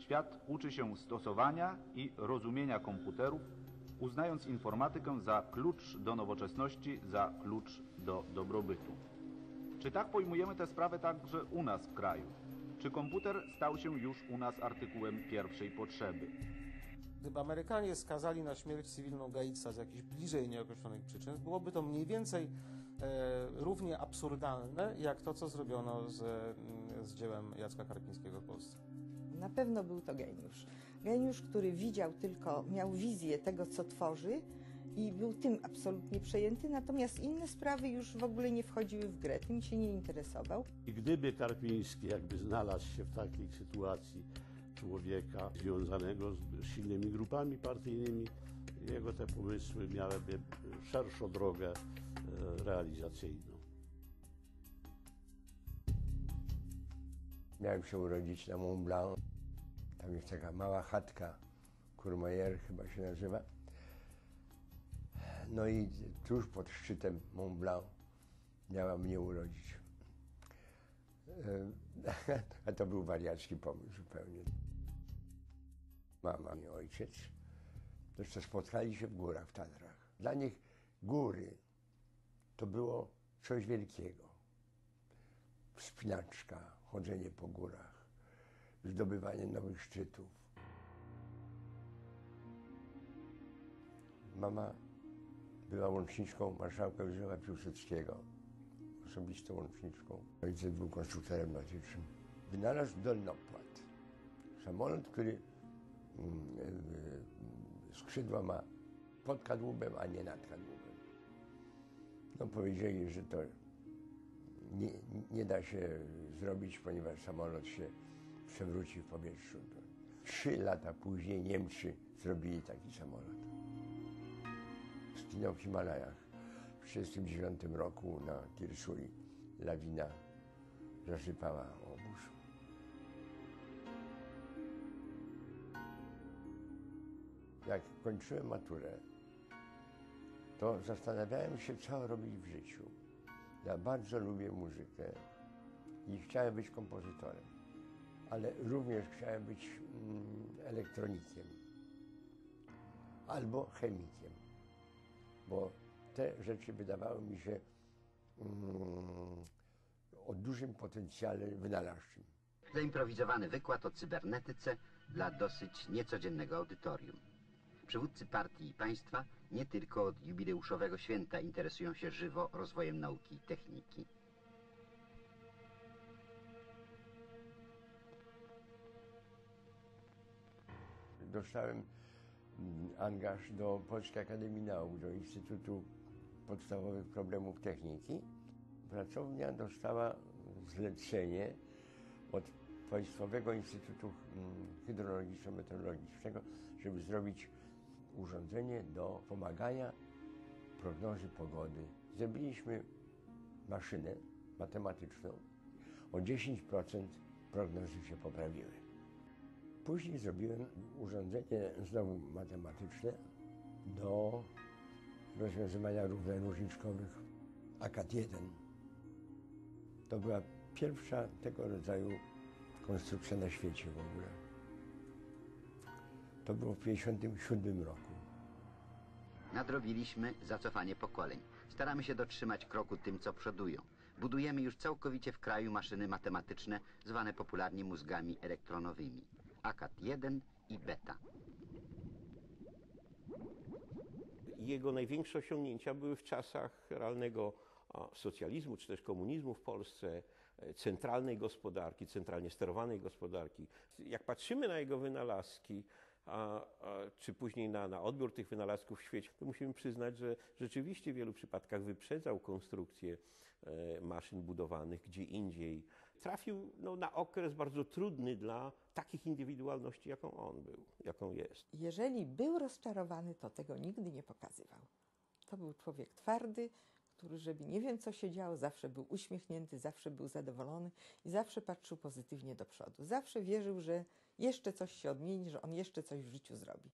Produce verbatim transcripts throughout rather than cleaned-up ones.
Świat uczy się stosowania i rozumienia komputerów, uznając informatykę za klucz do nowoczesności, za klucz do dobrobytu. Czy tak pojmujemy tę sprawę także u nas w kraju? Czy komputer stał się już u nas artykułem pierwszej potrzeby? Gdyby Amerykanie skazali na śmierć cywilną Gatesa z jakichś bliżej nieokreślonych przyczyn, byłoby to mniej więcej e, równie absurdalne, jak to, co zrobiono z, z dziełem Jacka Karpińskiego w Polsce. Na pewno był to geniusz. Geniusz, który widział tylko, miał wizję tego, co tworzy i był tym absolutnie przejęty, natomiast inne sprawy już w ogóle nie wchodziły w grę, tym się nie interesował. I gdyby Karpiński jakby znalazł się w takiej sytuacji człowieka związanego z silnymi grupami partyjnymi, jego te pomysły miałyby szerszą drogę realizacyjną. Miałem się urodzić na Mont Blanc. Tam jest taka mała chatka, Courmayeur chyba się nazywa. No i tuż pod szczytem Mont Blanc miała mnie urodzić. A to był wariacki pomysł zupełnie. Mama i ojciec zresztą spotkali się w górach, w Tatrach. Dla nich góry to było coś wielkiego. Wspinaczka, chodzenie po górach, zdobywanie nowych szczytów. Mama była łączniczką marszałka Józefa Piłsudskiego, osobistą łączniczką. Ojciec był konstruktorem lotniczym. Wynalazł dolnopłat. Samolot, który skrzydła ma pod kadłubem, a nie nad kadłubem. No powiedzieli, że to nie, nie da się zrobić, ponieważ samolot się przewróci w powietrzu. Trzy lata później Niemcy zrobili taki samolot. Zginął w Himalajach. W tysiąc dziewięćset trzydziestym dziewiątym roku na Kirsuli lawina zasypała obóz. Jak kończyłem maturę, to zastanawiałem się, co robić w życiu. Ja bardzo lubię muzykę i chciałem być kompozytorem, ale również chciałem być mm, elektronikiem albo chemikiem, bo te rzeczy wydawały mi się mm, o dużym potencjale wynalazczym. Zaimprowizowany wykład o cybernetyce dla dosyć niecodziennego audytorium. Przywódcy partii i państwa nie tylko od jubileuszowego święta interesują się żywo rozwojem nauki i techniki. Dostałem angaż do Polskiej Akademii Nauk, do Instytutu Podstawowych Problemów Techniki. Pracownia dostała zlecenie od Państwowego Instytutu Hydrologiczno-Meteorologicznego, żeby zrobić urządzenie do pomagania prognozy pogody. Zrobiliśmy maszynę matematyczną. O dziesięć procent prognozy się poprawiły. Później zrobiłem urządzenie znowu matematyczne do rozwiązywania równań różniczkowych. AKAD jeden. To była pierwsza tego rodzaju konstrukcja na świecie w ogóle. To było w tysiąc dziewięćset pięćdziesiątym siódmym roku. Nadrobiliśmy zacofanie pokoleń. Staramy się dotrzymać kroku tym, co przodują. Budujemy już całkowicie w kraju maszyny matematyczne, zwane popularnie mózgami elektronowymi. AKAD jeden i Beta. Jego największe osiągnięcia były w czasach realnego socjalizmu czy też komunizmu w Polsce, centralnej gospodarki, centralnie sterowanej gospodarki. Jak patrzymy na jego wynalazki, a, a, czy później na, na odbiór tych wynalazków w świecie, to musimy przyznać, że rzeczywiście w wielu przypadkach wyprzedzał konstrukcję e, maszyn budowanych gdzie indziej. Trafił no, na okres bardzo trudny dla takich indywidualności, jaką on był, jaką jest. Jeżeli był rozczarowany, to tego nigdy nie pokazywał. To był człowiek twardy, który, żeby nie wiem co się działo, zawsze był uśmiechnięty, zawsze był zadowolony i zawsze patrzył pozytywnie do przodu. Zawsze wierzył, że jeszcze coś się odmieni, że on jeszcze coś w życiu zrobi.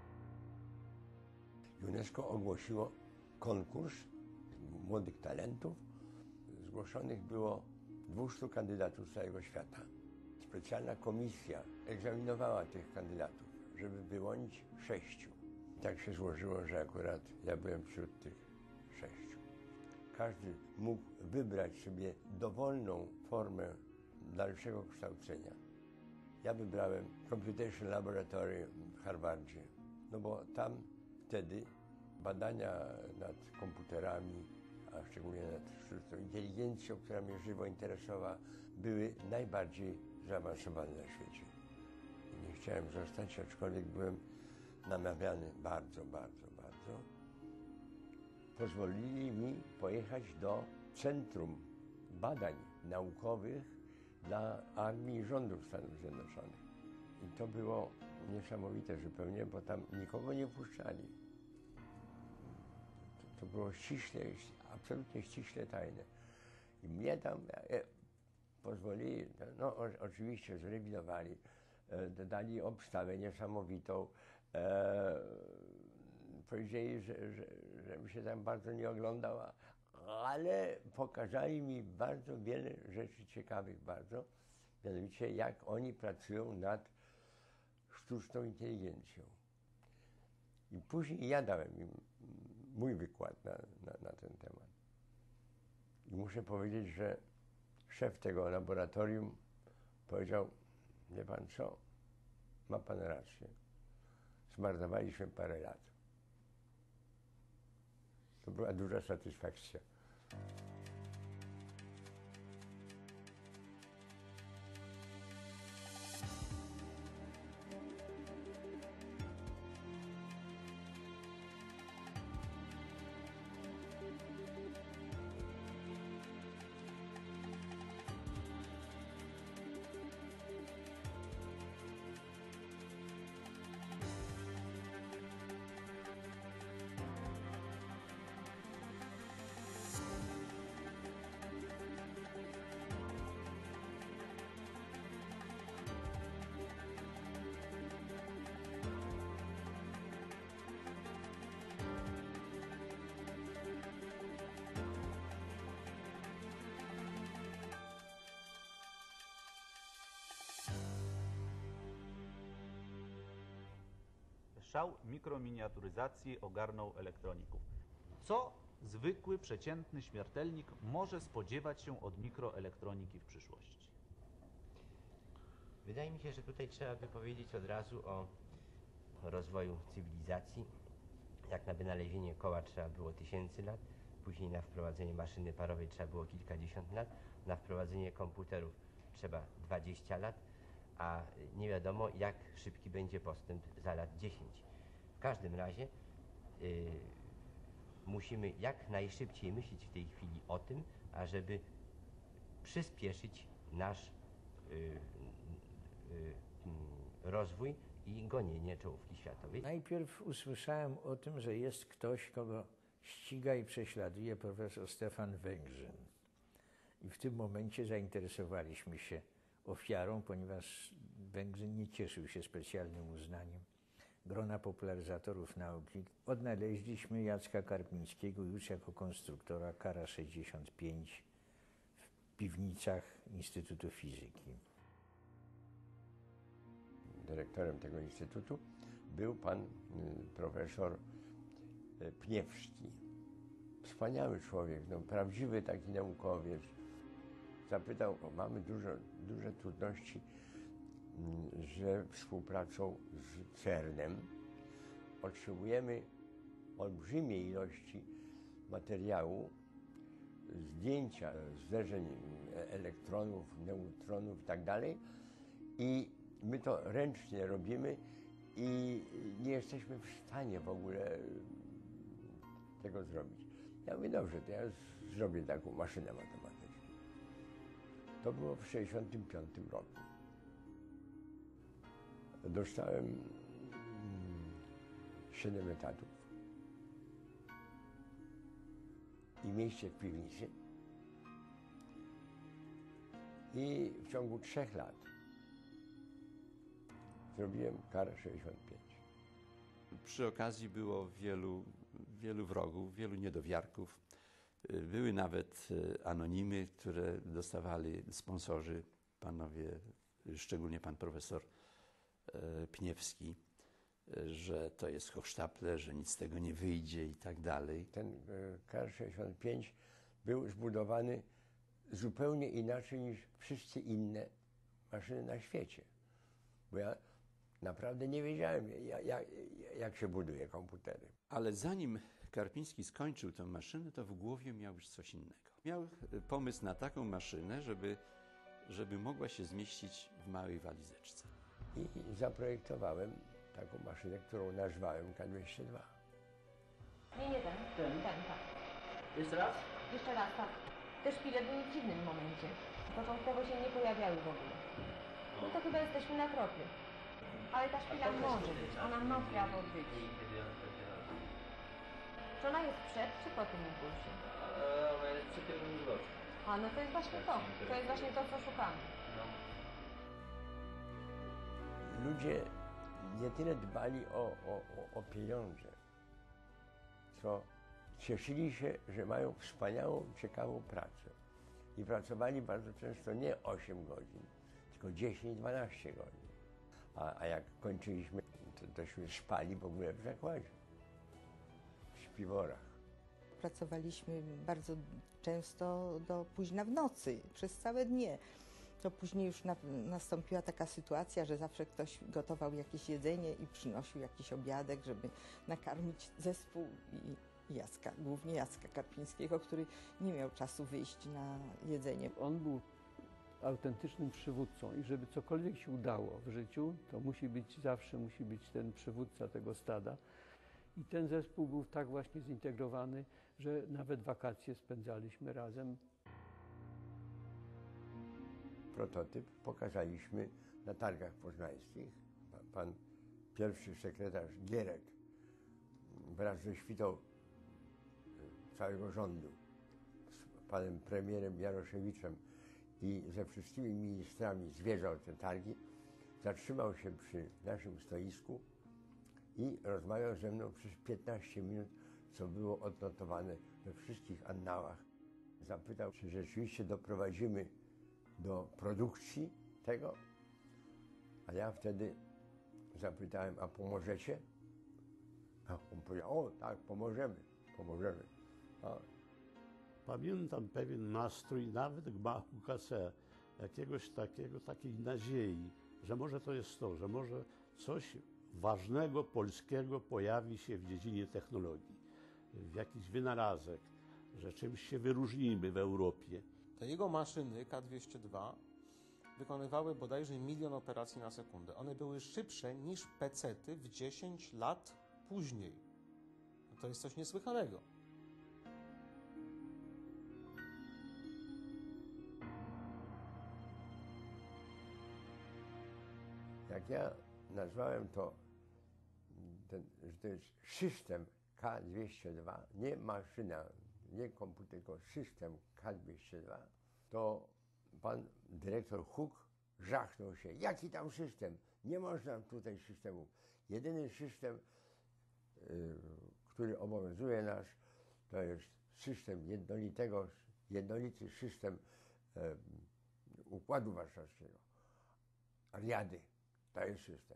UNESCO ogłosiło konkurs młodych talentów. Zgłoszonych było dwustu kandydatów z całego świata. Specjalna komisja egzaminowała tych kandydatów, żeby wyłonić sześciu. Tak się złożyło, że akurat ja byłem wśród tych sześciu. Każdy mógł wybrać sobie dowolną formę dalszego kształcenia. Ja wybrałem Computation Laboratory w Harvardzie, no bo tam wtedy badania nad komputerami, a szczególnie nad sztuczną inteligencją, która mnie żywo interesowała, były najbardziej zaawansowane na świecie. I nie chciałem zostać, aczkolwiek byłem namawiany bardzo, bardzo, bardzo. Pozwolili mi pojechać do Centrum Badań Naukowych dla Armii i Rządów Stanów Zjednoczonych. I to było niesamowite zupełnie, bo tam nikogo nie wpuszczali. To, to było ściśle, absolutnie ściśle tajne. I mnie tam e, pozwolili, no o, oczywiście zrewidowali, e, dali obstawę niesamowitą. E, powiedzieli, że, że, żebym się tam bardzo nie oglądał, ale pokazali mi bardzo wiele rzeczy ciekawych bardzo, mianowicie jak oni pracują nad sztuczną inteligencją. I później ja dałem im mój wykład na, na, na ten temat. I muszę powiedzieć, że szef tego laboratorium powiedział, wie pan co, ma pan rację, zmarnowaliśmy parę lat. To była duża satysfakcja. Szał mikrominiaturyzacji ogarnął elektroników. Co zwykły, przeciętny śmiertelnik może spodziewać się od mikroelektroniki w przyszłości? Wydaje mi się, że tutaj trzeba by powiedzieć od razu o rozwoju cywilizacji. Jak na wynalezienie koła trzeba było tysięcy lat, później na wprowadzenie maszyny parowej trzeba było kilkadziesiąt lat, na wprowadzenie komputerów trzeba dwadzieścia lat, a nie wiadomo, jak szybki będzie postęp za lat dziesięć. W każdym razie yy, musimy jak najszybciej myśleć w tej chwili o tym, ażeby przyspieszyć nasz yy, yy, yy, rozwój i gonienie czołówki światowej. Najpierw usłyszałem o tym, że jest ktoś, kogo ściga i prześladuje profesor Stefan Węgrzyn. I w tym momencie zainteresowaliśmy się ofiarą, ponieważ Węgrzyn nie cieszył się specjalnym uznaniem grona popularyzatorów nauki. Odnaleźliśmy Jacka Karpińskiego już jako konstruktora Kara sześćdziesiąt pięć w piwnicach Instytutu Fizyki. Dyrektorem tego instytutu był pan y, profesor y, Pniewski. Wspaniały człowiek, no, prawdziwy taki naukowiec. Zapytał, o, mamy dużo, duże trudności y, ze współpracą z CERN-em. Otrzymujemy olbrzymie ilości materiału, zdjęcia zderzeń elektronów, neutronów i tak dalej. I my to ręcznie robimy i nie jesteśmy w stanie w ogóle tego zrobić. Ja mówię, dobrze, to ja zrobię taką maszynę matematyczną. To było w tysiąc dziewięćset sześćdziesiątym piątym roku. Dostałem siedem etatów i miejsce w piwnicy. I w ciągu trzech lat zrobiłem Karę sześćdziesiąt pięć. Przy okazji było wielu, wielu wrogów, wielu niedowiarków. Były nawet anonimy, które dostawali sponsorzy, panowie, szczególnie pan profesor e, Pniewski, e, że to jest Hochstapler, że nic z tego nie wyjdzie i tak dalej. Ten e, K R sześćdziesiąt pięć był zbudowany zupełnie inaczej niż wszystkie inne maszyny na świecie. Bo ja naprawdę nie wiedziałem, jak, jak, jak się buduje komputery. Ale zanim Karpiński skończył tę maszynę, to w głowie miał już coś innego. Miał pomysł na taką maszynę, żeby, żeby mogła się zmieścić w małej walizeczce. I zaprojektowałem taką maszynę, którą nazwałem K dwieście dwa. Nie, nie ten. Ten? Ten, tak. Jeszcze raz? Jeszcze raz, tak. Te szpile były w dziwnym momencie. Początkowo się nie pojawiały w ogóle. No to chyba jesteśmy na tropie. Ale ta szpila może być, ona ma prawo być. Czy ona jest przed, czy po tym impulsie? Ona jest przy tym zwrocie. A, no to jest właśnie to. To jest właśnie to, co szukamy. Ludzie nie tyle dbali o, o, o, o pieniądze, co cieszyli się, że mają wspaniałą, ciekawą pracę. I pracowali bardzo często nie osiem godzin, tylko dziesięć dwanaście godzin. A, a jak kończyliśmy, to, tośmy spali w ogóle w zakładzie, w śpiworach. Pracowaliśmy bardzo często do późna w nocy, przez całe dnie. To później już na, nastąpiła taka sytuacja, że zawsze ktoś gotował jakieś jedzenie i przynosił jakiś obiadek, żeby nakarmić zespół i Jacka, głównie Jacka Karpińskiego, który nie miał czasu wyjść na jedzenie. On był autentycznym przywódcą i żeby cokolwiek się udało w życiu, to musi być, zawsze musi być ten przywódca tego stada. I ten zespół był tak właśnie zintegrowany, że nawet wakacje spędzaliśmy razem. Prototyp pokazaliśmy na targach poznańskich. Pan, pan pierwszy sekretarz Gierek wraz ze świtą całego rządu, z panem premierem Jaroszewiczem i ze wszystkimi ministrami zwiedzał te targi, zatrzymał się przy naszym stoisku i rozmawiał ze mną przez piętnaście minut, co było odnotowane we wszystkich annałach. Zapytał, czy rzeczywiście doprowadzimy do produkcji tego, a ja wtedy zapytałem, a pomożecie? A on powiedział, o tak, pomożemy, pomożemy. A. Pamiętam pewien nastrój nawet gmachu K C, jakiegoś takiego, takiej nadziei, że może to jest to, że może coś ważnego polskiego pojawi się w dziedzinie technologii, w jakiś wynalazek, że czymś się wyróżnimy w Europie. Te jego maszyny K dwieście dwa wykonywały bodajże milion operacji na sekundę. One były szybsze niż pecety w dziesięć lat później. To jest coś niesłychanego. Jak ja nazwałem to, ten, że to jest system K dwieście dwa, nie maszyna, nie komputer, tylko system K dwieście dwa, to pan dyrektor Huk żachnął się. Jaki tam system? Nie można tutaj systemu. Jedyny system, y, który obowiązuje nas, to jest system jednolitego, jednolity system y, Układu Warszawskiego. Riady. To jest system.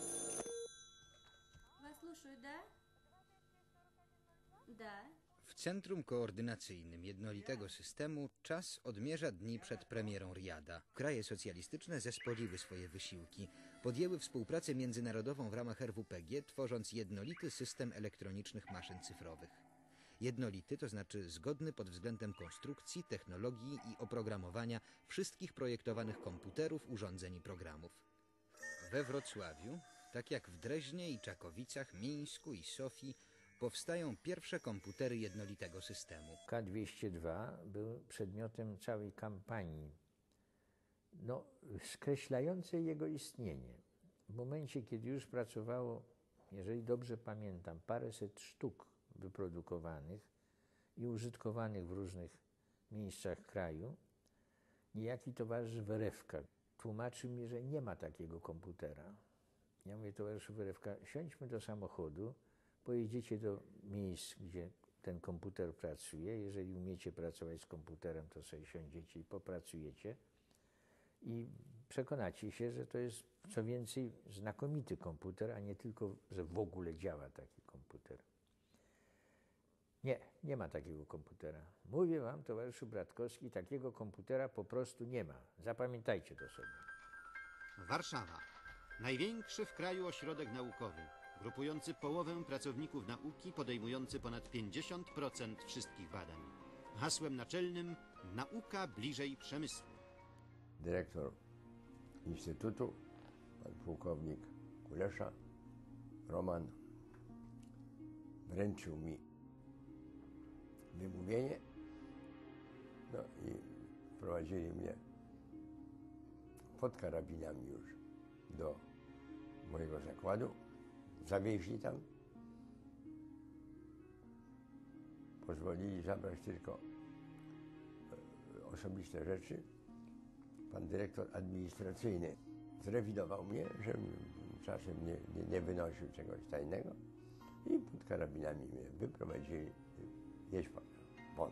Вас слушаю, да? Да. W Centrum Koordynacyjnym Jednolitego Systemu czas odmierza dni przed premierą Riada. Kraje socjalistyczne zespoliły swoje wysiłki. Podjęły współpracę międzynarodową w ramach R W P G, tworząc jednolity system elektronicznych maszyn cyfrowych. Jednolity, to znaczy zgodny pod względem konstrukcji, technologii i oprogramowania wszystkich projektowanych komputerów, urządzeń i programów. We Wrocławiu, tak jak w Dreźnie i Czakowicach, Mińsku i Sofii, powstają pierwsze komputery jednolitego systemu. K dwieście dwa był przedmiotem całej kampanii, no, skreślającej jego istnienie. W momencie, kiedy już pracowało, jeżeli dobrze pamiętam, paręset sztuk wyprodukowanych i użytkowanych w różnych miejscach kraju, niejaki towarzysz Werewka tłumaczył mi, że nie ma takiego komputera. Ja mówię, towarzyszu Werewka, siądźmy do samochodu, pojedziecie do miejsc, gdzie ten komputer pracuje. Jeżeli umiecie pracować z komputerem, to sobie siądziecie i popracujecie. I przekonacie się, że to jest co więcej znakomity komputer, a nie tylko, że w ogóle działa taki komputer. Nie, nie ma takiego komputera. Mówię wam, towarzyszu Bratkowski, takiego komputera po prostu nie ma. Zapamiętajcie to sobie. Warszawa. Największy w kraju ośrodek naukowy, grupujący połowę pracowników nauki, podejmujący ponad pięćdziesiąt procent wszystkich badań. Hasłem naczelnym nauka bliżej przemysłu. Dyrektor Instytutu, pan pułkownik Kulesza, Roman, wręczył mi wymówienie, no i wprowadzili mnie pod karabinami już do mojego zakładu. Zawieźli tam. Pozwolili zabrać tylko osobiste rzeczy. Pan dyrektor administracyjny zrewidował mnie, żebym czasem nie, nie, nie wynosił czegoś tajnego i pod karabinami mnie wyprowadzili. Jedź pan, won.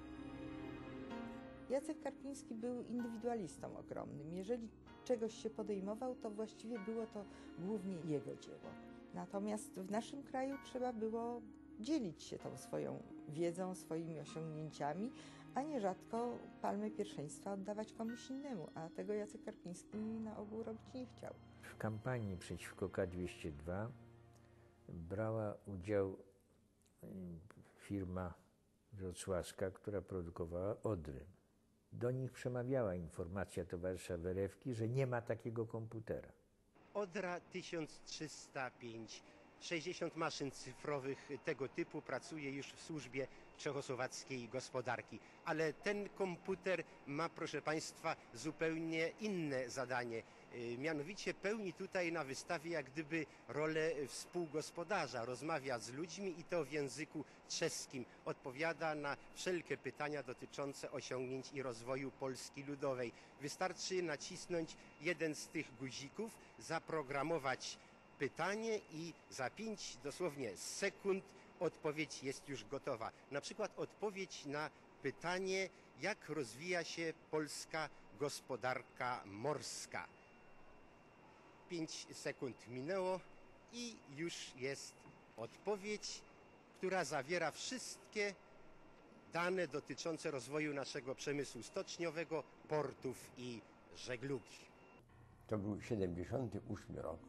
Jacek Karpiński był indywidualistą ogromnym. Jeżeli czegoś się podejmował, to właściwie było to głównie jego dzieło. Natomiast w naszym kraju trzeba było dzielić się tą swoją wiedzą, swoimi osiągnięciami, a nierzadko palmę pierwszeństwa oddawać komuś innemu, a tego Jacek Karpiński na ogół robić nie chciał. W kampanii przeciwko K dwieście dwa brała udział firma wrocławska, która produkowała Odry. Do nich przemawiała informacja towarzysza Werewki, że nie ma takiego komputera. Odra tysiąc trzysta pięć. sześćdziesiąt maszyn cyfrowych tego typu pracuje już w służbie czechosłowackiej gospodarki. Ale ten komputer ma, proszę Państwa, zupełnie inne zadanie. Mianowicie pełni tutaj na wystawie jak gdyby rolę współgospodarza. Rozmawia z ludźmi i to w języku czeskim. Odpowiada na wszelkie pytania dotyczące osiągnięć i rozwoju Polski Ludowej. Wystarczy nacisnąć jeden z tych guzików, zaprogramować pytanie i za pięć dosłownie sekund odpowiedź jest już gotowa. Na przykład odpowiedź na pytanie, jak rozwija się polska gospodarka morska. Pięć sekund minęło i już jest odpowiedź, która zawiera wszystkie dane dotyczące rozwoju naszego przemysłu stoczniowego, portów i żeglugi. To był siedemdziesiąty ósmy rok.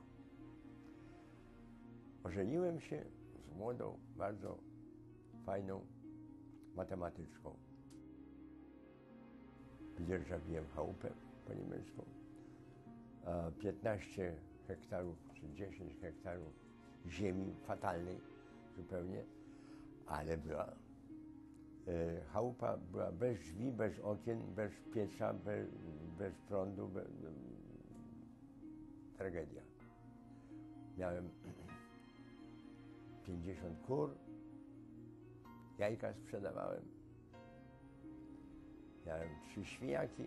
Ożeniłem się z młodą, bardzo fajną matematyczką. Dzierżawiłem chałupę po niemiecku. piętnaście hektarów czy dziesięć hektarów ziemi fatalnej zupełnie, ale była. E, chałupa była bez drzwi, bez okien, bez pieca, bez, bez prądu, bez, tragedia. Miałem pięćdziesiąt kur, jajka sprzedawałem, miałem trzy świniaki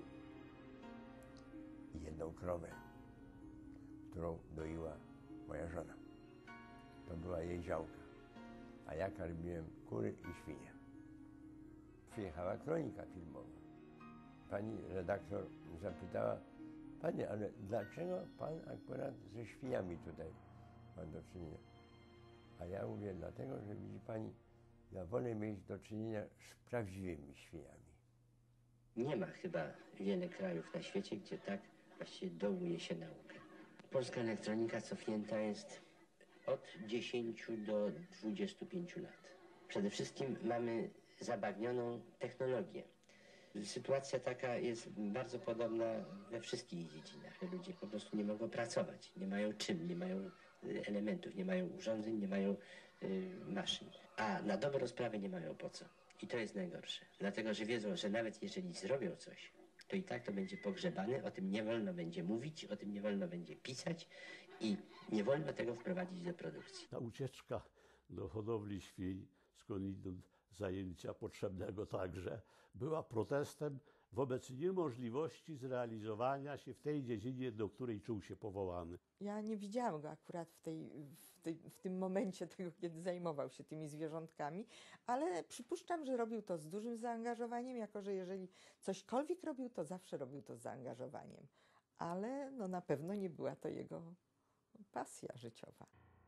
i jedną krowę, którą doiła moja żona. To była jej działka, a ja karmiłem kury i świnie. Przyjechała kronika filmowa. Pani redaktor zapytała: panie, ale dlaczego pan akurat ze świniami tutaj ma do czynienia? A ja mówię, dlatego, że widzi pani, ja wolę mieć do czynienia z prawdziwymi świniami. Nie ma chyba wiele krajów na świecie, gdzie tak właściwie dołuje się naukę. Polska elektronika cofnięta jest od dziesięciu do dwudziestu pięciu lat. Przede wszystkim mamy zabawnioną technologię. Sytuacja taka jest bardzo podobna we wszystkich dziedzinach. Ludzie po prostu nie mogą pracować, nie mają czym, nie mają elementów, nie mają urządzeń, nie mają y, maszyn. A na dobrą sprawę nie mają po co. I to jest najgorsze. Dlatego, że wiedzą, że nawet jeżeli zrobią coś, to i tak to będzie pogrzebane, o tym nie wolno będzie mówić, o tym nie wolno będzie pisać i nie wolno tego wprowadzić do produkcji. Ta ucieczka do hodowli świń, skądinąd zajęcia potrzebnego także, była protestem wobec niemożliwości zrealizowania się w tej dziedzinie, do której czuł się powołany. Ja nie widziałam go akurat w, tej, w, tej, w tym momencie tego, kiedy zajmował się tymi zwierzątkami, ale przypuszczam, że robił to z dużym zaangażowaniem, jako że jeżeli cośkolwiek robił, to zawsze robił to z zaangażowaniem. ale no na pewno nie była to jego pasja życiowa.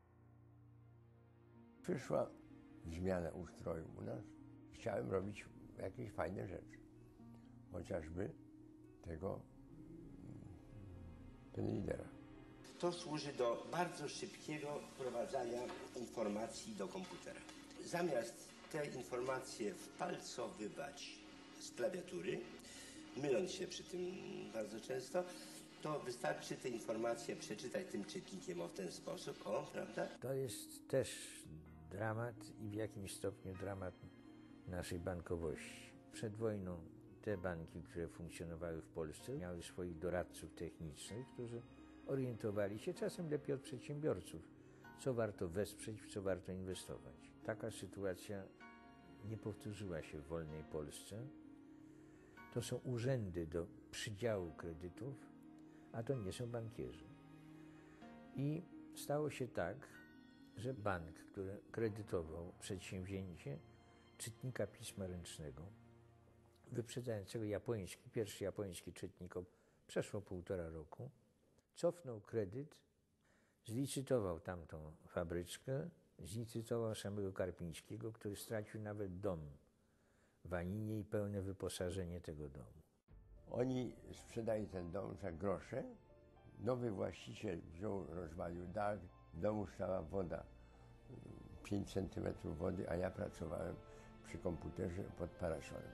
Przyszła zmiana ustroju u nas. Chciałem robić jakieś fajne rzeczy. Chociażby tego penlidera. To służy do bardzo szybkiego wprowadzania informacji do komputera. Zamiast te informacje wpalcowywać z klawiatury, myląc się przy tym bardzo często, to wystarczy te informacje przeczytać tym czytnikiem o w ten sposób, o, prawda? To jest też dramat i w jakimś stopniu dramat naszej bankowości. Przed wojną te banki, które funkcjonowały w Polsce, miały swoich doradców technicznych, którzy orientowali się czasem lepiej od przedsiębiorców, co warto wesprzeć, w co warto inwestować. Taka sytuacja nie powtórzyła się w wolnej Polsce. To są urzędy do przydziału kredytów, a to nie są bankierzy. I stało się tak, że bank, który kredytował przedsięwzięcie czytnika pisma ręcznego, wyprzedzającego japoński, pierwszy japoński czytnik, przeszło półtora roku, cofnął kredyt, zlicytował tamtą fabryczkę, zlicytował samego Karpińskiego, który stracił nawet dom w Aninie i pełne wyposażenie tego domu. Oni sprzedali ten dom za grosze. Nowy właściciel wziął, rozwalił dach, w domu stała woda, pięć centymetrów wody, a ja pracowałem przy komputerze pod parasolem.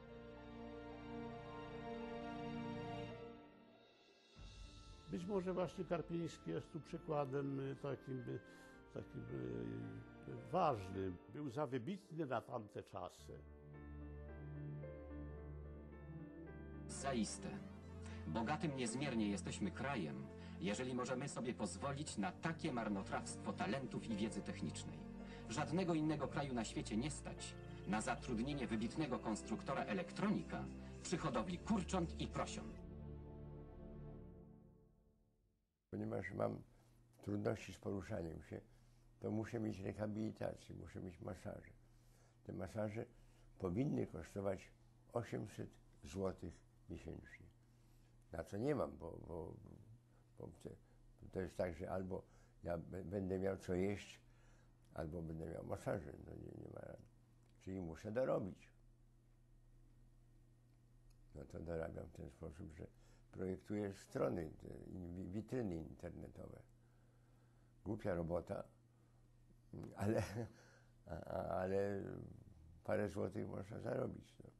Być może właśnie Karpiński jest tu przykładem takim, takim ważnym. Był za wybitny na tamte czasy. Zaiste. Bogatym niezmiernie jesteśmy krajem, jeżeli możemy sobie pozwolić na takie marnotrawstwo talentów i wiedzy technicznej. Żadnego innego kraju na świecie nie stać na zatrudnienie wybitnego konstruktora elektronika przy hodowli kurcząt i prosiąt. Ponieważ mam trudności z poruszaniem się, to muszę mieć rehabilitację, muszę mieć masaże. Te masaże powinny kosztować osiemset złotych miesięcznie. Na co nie mam, bo, bo, bo te, to jest tak, że albo ja będę miał co jeść, albo będę miał masaże. No nie, nie ma rady. Czyli muszę dorobić. No to dorabiam w ten sposób, że projektuję strony, witryny internetowe. Głupia robota, ale, ale parę złotych można zarobić. No.